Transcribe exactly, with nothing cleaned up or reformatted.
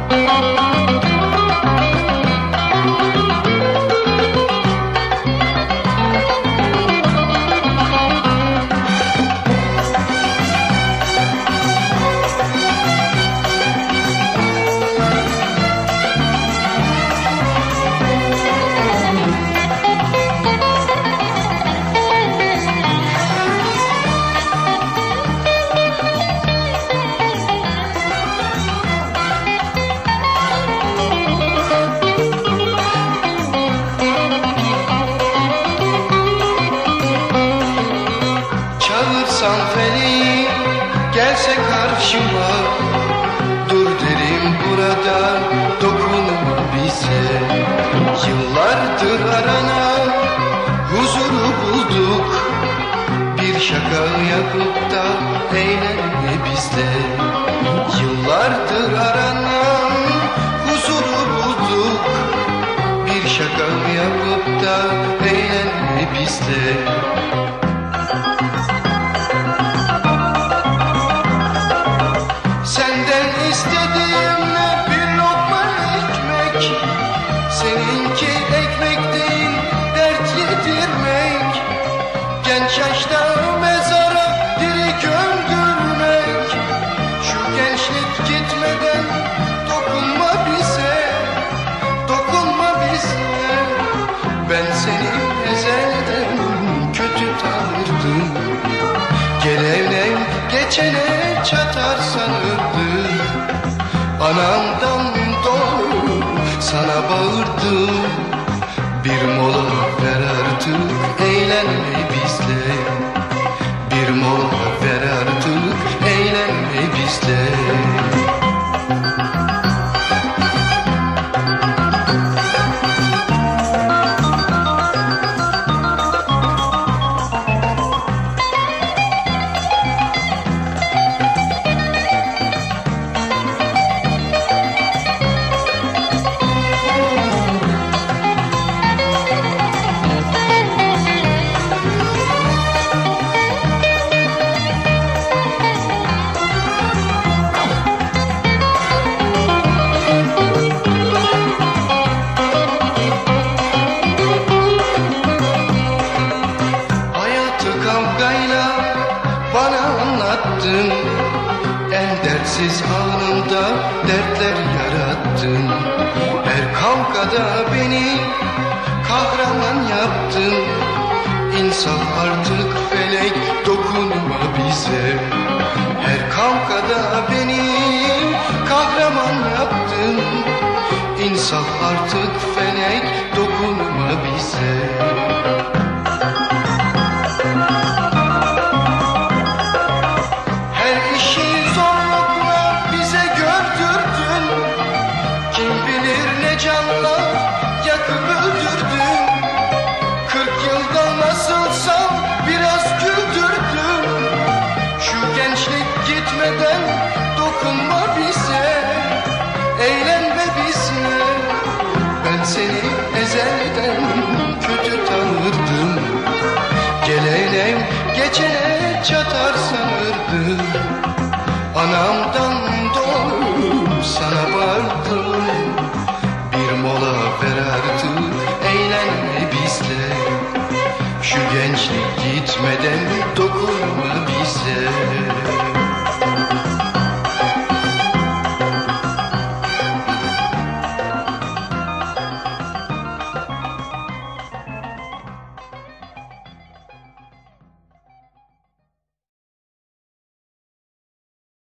Feleği gelse karşıma, dur derim burada, dokunma bize. Yıllardır aranan huzuru bulduk, bir şaka yapıp da eğlenme bizle. Yıllardır aranan huzuru bulduk, bir şaka yapıp da eğlenme bizle. Seninki ekmek değil, dert yedirmek. Genç yaşta mezara diri gömdürmek. Şu gençlik gitmeden dokunma bize, dokunma bize. Ben seni ezelden kötü tanırdım, gelene geçene çatar sanırdım. Anamdan doğru sana bağırdım, bir mola ver artık eğlenme bizle. Bir mola ver artık eğlenme bizle. Bana anlattın, en dertsiz anımda dertler yarattın. Her kavgada beni kahraman yaptın. İnsaf artık felek, dokunma bize. Her kavgada beni kahraman yaptın. İnsaf artık felek, dokunma bize. Canlar yakıp öldürdün. Kırk yılda nasılsam biraz güldürdün. Şu gençlik gitmeden dokunma bize, eğlenme bize. Ben seni ezelden kötü tanırdım, gelene geçene çatar sanırdım. Anamdan doğru sana bağırdım, bir mola ver artık eğlenme bizle. Şu gençlik gitmeden